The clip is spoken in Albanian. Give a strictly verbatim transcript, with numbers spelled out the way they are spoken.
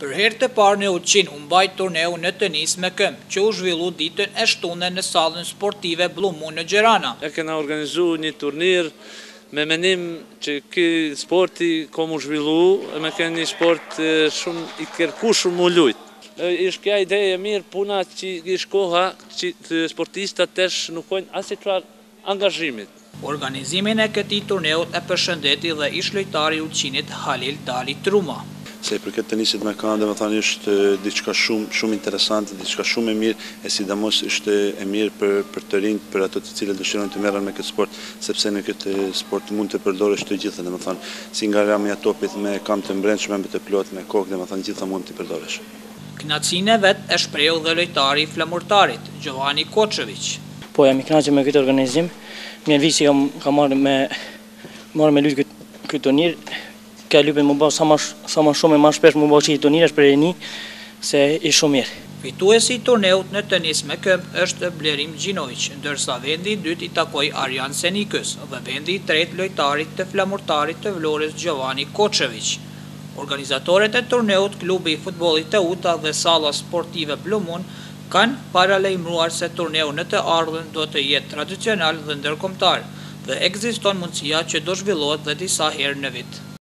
Për herë të parë në Uqin u mbajt turneu në tenis me këmbë, që u zhvillu ditën e shtunë në sallën sportive Blue Moon në Gjerana. E kena organizu një turnir me menim që ky sporti ka mu zhvillu, me kena një sport shumë i kërkushur mu lujt. Ish kja ideje e mirë, puna që ish koha që sportistat tesh nuk kojnë asnjëfar angazhimit. Organizimin e këtij turneut e përshëndeti dhe ish lojtari i Uqinit Halil Dali Truma. Se për këtë tenisit me kanë, dhe më thani, është diçka shumë, shumë interesante, diçka shumë e mirë, e sidomos është e mirë për, për të rinjt, për ato të cilët dëshirojnë të merren me këtë sport, sepse në këtë sport mund të përdoresh të gjitha, dhe më thani, si nga ramja topit me kam të mbrendshme, me të plot, me kokë, dhe më thani, gjitha mund të përdoresh. Kënaqësinë e vet e shprehu dhe lojtari i flamurtarit, Gjovani Koçević. Po jam i kënaqur me këtë organizim. Mirë visi kam kam marrë me marrë me lut këtë këtë turnir. Ka lypën më bëj sa më sa më shumë e më shpesh më bëj turniresh për rini se i shumë mirë. Fituesi i turneut në tenis me këmbë është Blerim Gjinović, ndërsa vendi i dytë i takoi Arjan Senikës dhe vendi i tretë lojtarit të flamurtarit të Vlorës Gjovani Koçević. Organizatorët e turneut, klubi i futbollit Teuta dhe salla sportive Blue Moon kanë paralajmëruar se turneu në të ardhmen do të jetë tradicional dhe ndërkombëtar dhe ekziston mundësia që do zhvillohet dhe disa herë në vit.